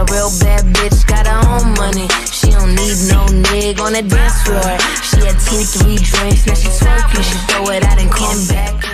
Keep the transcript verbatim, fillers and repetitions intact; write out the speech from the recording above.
a real bad bitch, got her own money. She don't need no nigga on the dance floor. She had two, three drinks, now she twerking. She throw it out and come back.